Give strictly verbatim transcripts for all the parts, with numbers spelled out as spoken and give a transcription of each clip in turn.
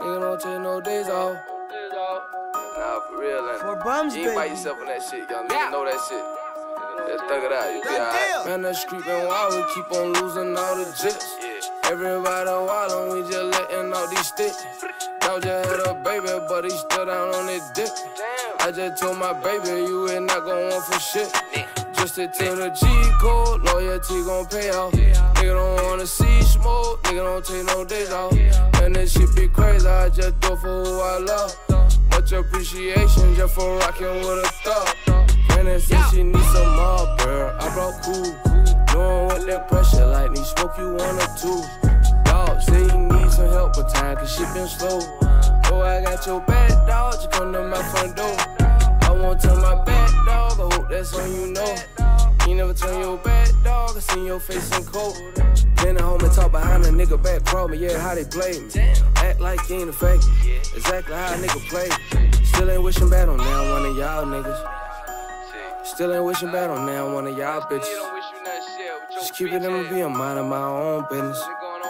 Nigga don't take no days off. Nah, for real, man. For bums, you ain't baby. fight yourself on that shit, young nigga. Know that shit. Just thug it out. You be alright. Man, that street been wild. We keep on losing all the jets. Yeah. Everybody wildin', we just letting out these sticks. Dog just had a baby, but he still down on his dick. Damn. I just told my baby, you ain't not gon' want for shit. Just to tell the G code, loyalty gon' pay off. Nigga don't wanna see smoke, nigga don't take no days off. And this shit be crazy, I just do it for who I love. Much appreciation just for rockin' with a thug. And it said she need some more, bro. I brought cool. Knowing what that pressure like, need smoke you one or two. Dog say you need some help with time, cause shit been slow. Oh, I got your bad dog, just come to my front door. I won't tell my bad dog, I hope that's on you know. You never turn your bad dog, I seen your face in cold. Then the homie talk behind a nigga back, crawl me, yeah, how they play me. Act like you ain't a fake, exactly how a nigga play. Still ain't wishing bad on now one of y'all niggas. Still ain't wishing bad on now one of y'all bitches. Just keep it in me, be a mind of my own business.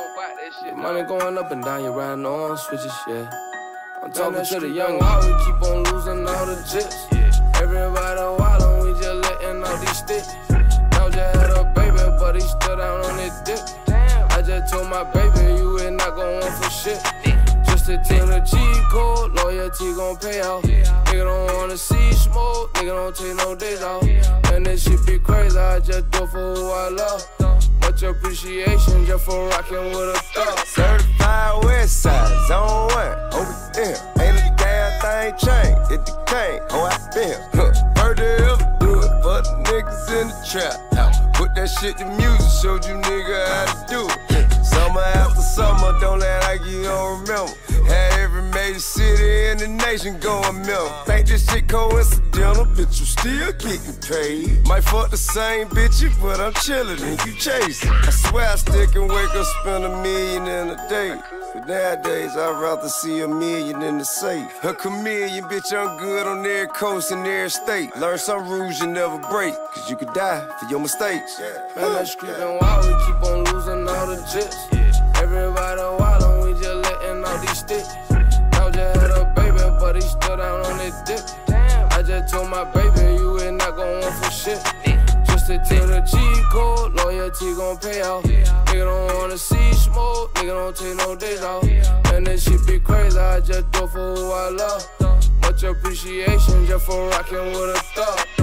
Money going up and down, you riding on switches, yeah. I'm talking to the young wild, we keep on losing all the jets. Everybody wildin', we just letting all these sticks. Dog just had a baby, but he still down on his dick. I just told my baby, you ain't not gon' want for shit. Just to tell the G code, loyalty gon' pay off. Nigga don't wanna see smoke, nigga don't take no days off. And this shit be crazy, I just do it for who I love. Much appreciation just for rockin' with a thug. Certified West Side, zone one, over there. Ain't a damn thing changed, it the king, oh I been. Huh. Heard they ever do it, but the niggas in the trap. Put that shit to music, showed you nigga how to do it. Summer after summer, don't act like you don't remember. Had every major city in the nation going milk. Think this shit coincidental, bitch, you still getting paid. Might fuck the same bitch, but I'm chillin' and you chasing. I swear I still can wake up, spend a million in a day. But nowadays, I'd rather see a million in the safe. A chameleon, bitch, I'm good on every coast and every state. Learn some rules you never break, cause you could die for your mistakes. Man, that street been wild, we keep on losing all the jets. Everybody wildin', we just letting all these sticks. Dog just had a baby, but he still down on his dick. I just told my baby, you ain't not gon' want for shit. Just to tell the G code, loyalty gon' pay off. Nigga don't wanna see smoke, nigga don't take no days off. And this shit be crazy, I just do it for who I love. Much appreciation just for rockin' with a thug.